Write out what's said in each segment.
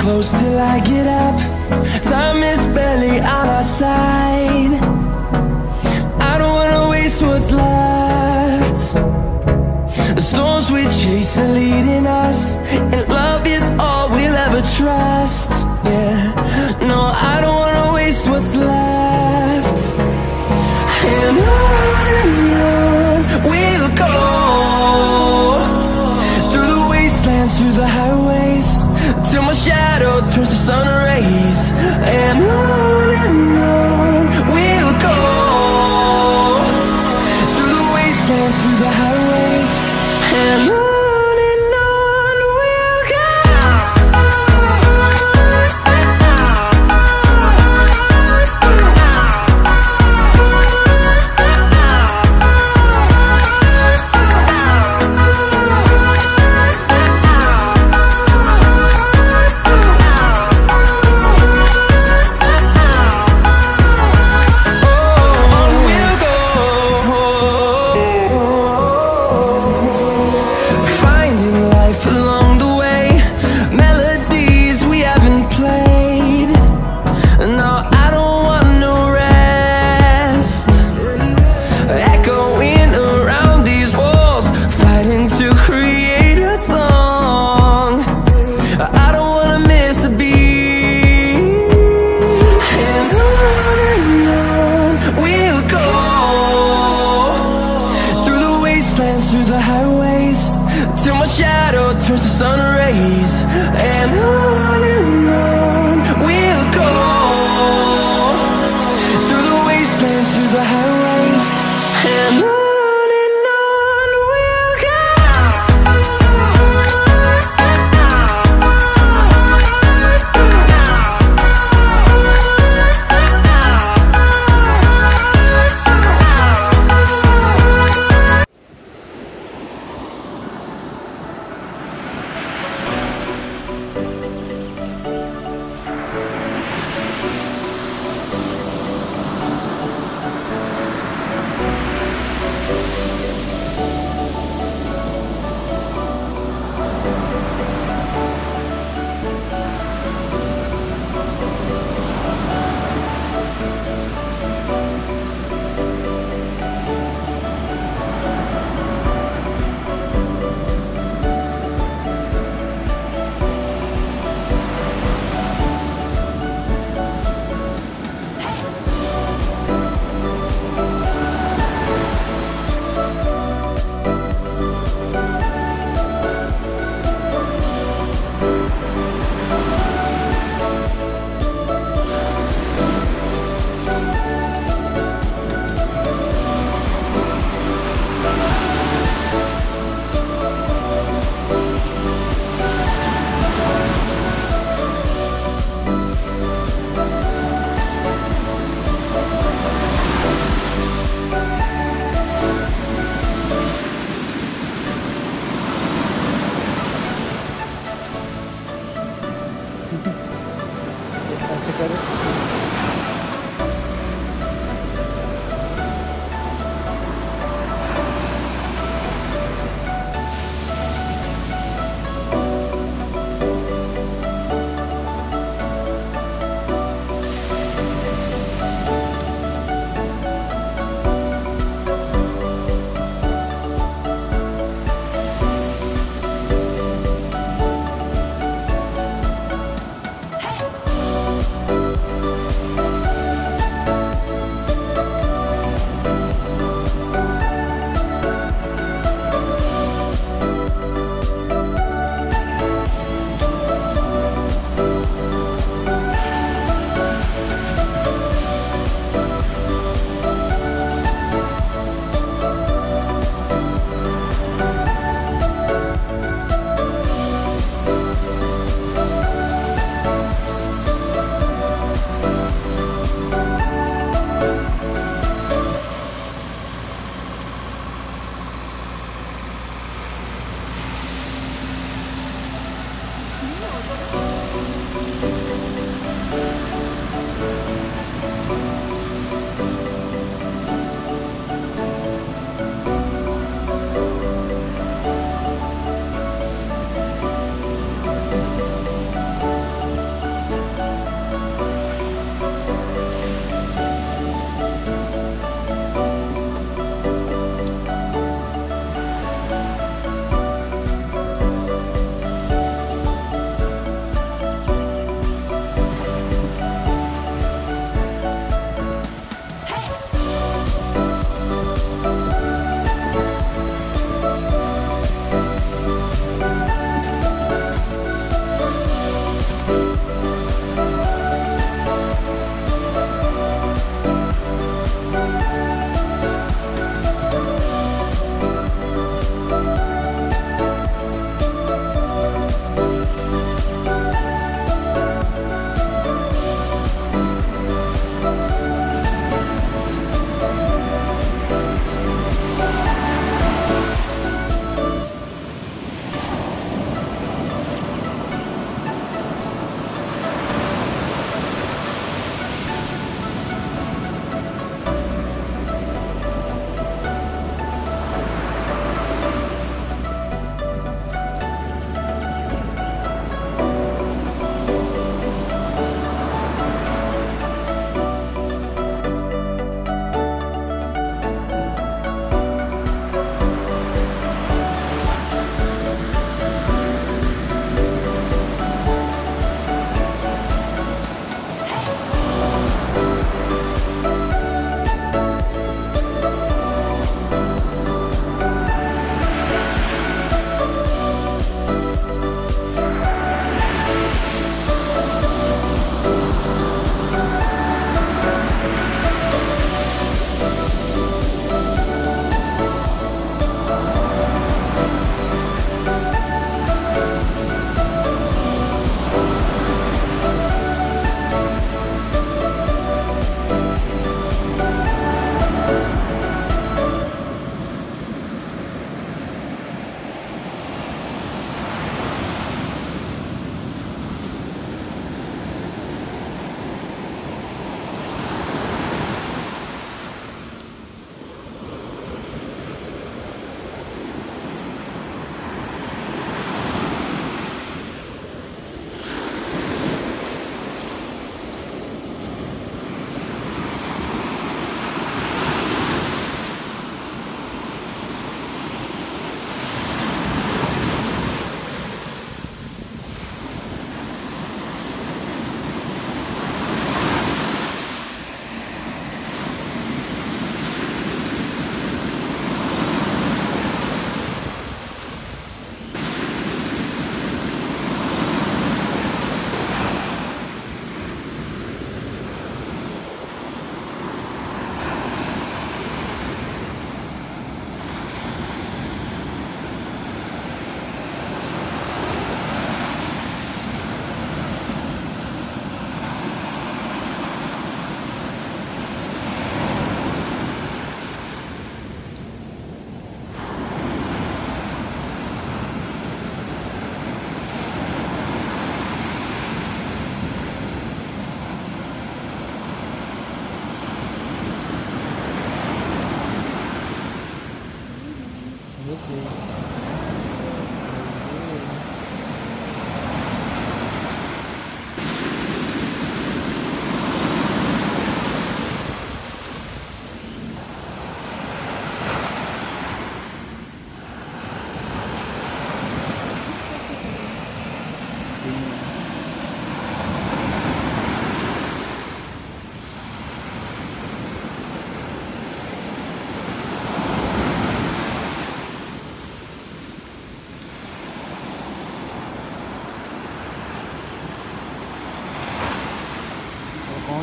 close till I get up. Time is barely on our side. I don't wanna waste what's left. The storms we chase are leading us, and love is all we'll ever trust. Yeah, no, I don't wanna waste what's left. And on we'll go, through the wastelands, through the highways, till my shadow turns to sun rays. And on we'll go, through the wastelands, through the highways, and on we'll go. Turns to sun rays, and on we'll go, through the wastelands, through the highways, and on we'll go.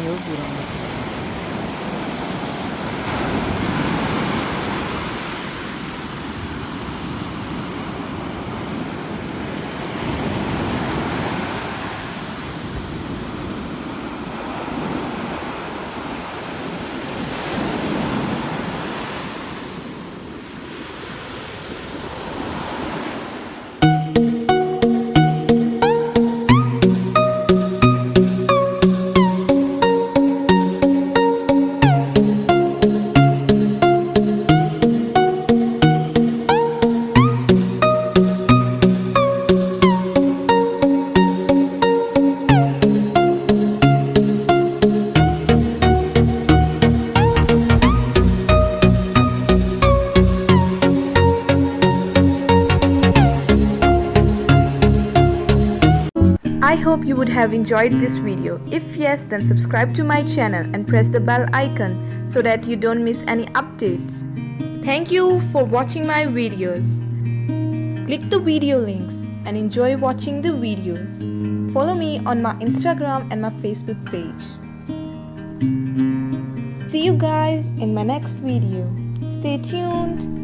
यो पूरा I hope you would have enjoyed this video. If yes, then subscribe to my channel and press the bell icon so that you don't miss any updates. Thank you for watching my videos. Click the video links and enjoy watching the videos. Follow me on my Instagram and my Facebook page. See you guys in my next video. Stay tuned.